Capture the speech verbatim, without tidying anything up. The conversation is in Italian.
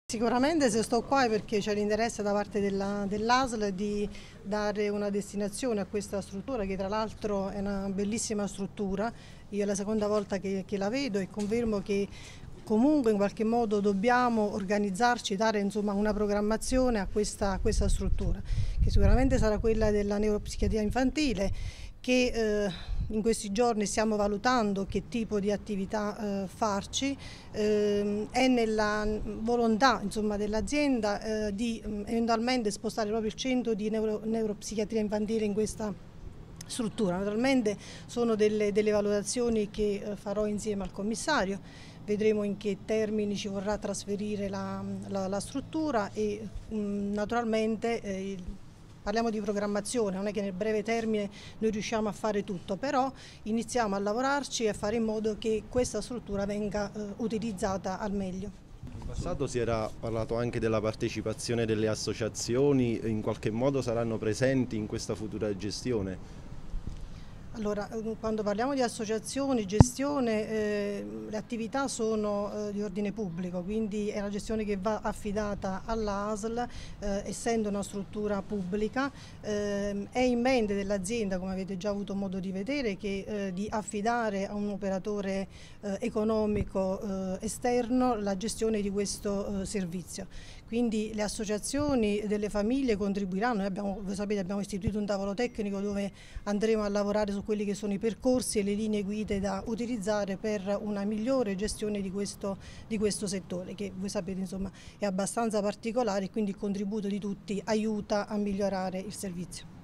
Sicuramente se sto qua è perché c'è l'interesse da parte dell'A S L di dare una destinazione a questa struttura, che tra l'altro è una bellissima struttura. Io è la seconda volta che, che la vedo e confermo che comunque in qualche modo dobbiamo organizzarci, dare insomma, una programmazione a questa, a questa struttura, che sicuramente sarà quella della neuropsichiatria infantile, che eh, in questi giorni stiamo valutando che tipo di attività eh, farci. Eh, è nella volontà dell'azienda eh, di eh, eventualmente spostare proprio il centro di neuro, neuropsichiatria infantile in questa struttura. Naturalmente sono delle, delle valutazioni che eh, farò insieme al commissario, vedremo in che termini ci vorrà trasferire la, la, la struttura e mh, naturalmente eh, il, parliamo di programmazione, non è che nel breve termine noi riusciamo a fare tutto, però iniziamo a lavorarci e a fare in modo che questa struttura venga eh, utilizzata al meglio. In passato si era parlato anche della partecipazione delle associazioni, in qualche modo saranno presenti in questa futura gestione? Allora, quando parliamo di associazioni, gestione, eh, le attività sono eh, di ordine pubblico, quindi è una gestione che va affidata all'A S L, eh, essendo una struttura pubblica. Eh, è in mente dell'azienda, come avete già avuto modo di vedere, che, eh, di affidare a un operatore eh, economico eh, esterno la gestione di questo eh, servizio. Quindi le associazioni delle famiglie contribuiranno. Noi abbiamo, voi sapete, abbiamo istituito un tavolo tecnico dove andremo a lavorare su quelli che sono i percorsi e le linee guida da utilizzare per una migliore gestione di questo, di questo settore, che voi sapete insomma è abbastanza particolare e quindi il contributo di tutti aiuta a migliorare il servizio.